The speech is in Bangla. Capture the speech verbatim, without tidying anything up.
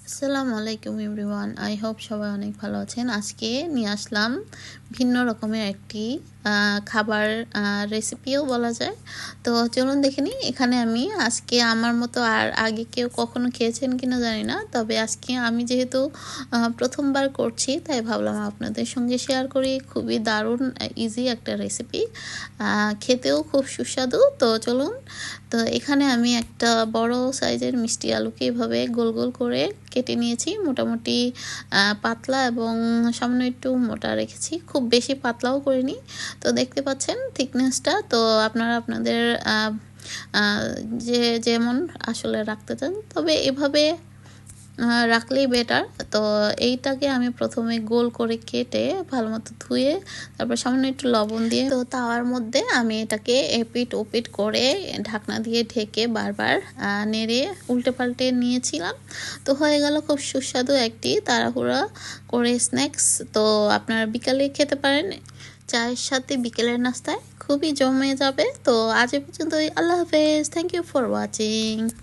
আসসালামু আলাইকুম এভরিওয়ান, আই হোপ সবাই অনেক ভালো আছেন। আজকে নিয়ে আসলাম ভিন্ন রকমের একটি খাবার রেসিপিও বলা যায়। তো চলুন দেখে নিই। এখানে আমি আজকে আমার মতো আর আগে কেউ কখনো খেয়েছেন কিনা জানি না, তবে আজকে আমি যেহেতু প্রথমবার করছি তাই ভাবলাম আপনাদের সঙ্গে শেয়ার করি। খুবই দারুণ ইজি একটা রেসিপি, খেতেও খুব সুস্বাদু। তো চলুন। তো এখানে আমি একটা বড় সাইজের মিষ্টি আলুকে এভাবে গোল গোল করে কেটে নিয়েছি, মোটামুটি পাতলা এবং সামান্য একটু মোটা রেখেছি, খুব বেশি পাতলাও করিনি। তো দেখতে পাচ্ছেন থিকনেসটা। তো আপনারা আপনাদের যে যেমন আসলে রাখতে চান, তবে এভাবে রাখলেই বেটার। তো এইটাকে আমি প্রথমে গোল করে কেটে ভালো মতো ধুয়ে তারপর সামান্য একটু লবণ দিয়ে তো তাওয়ার মধ্যে আমি এটাকে এপিট ওপিট করে ঢাকনা দিয়ে ঢেকে বারবার নেড়ে উল্টে পাল্টে নিয়েছিলাম। তো হয়ে গেল খুব সুস্বাদু একটি তাড়াহুড়া করে স্ন্যাক্স। তো আপনারা বিকালে খেতে পারেন, চায়ের সাথে বিকেলের নাস্তায় খুবই জমে যাবে। তো আজ এ পর্যন্তই। আল্লাহ হাফেজ। Thank you for watching.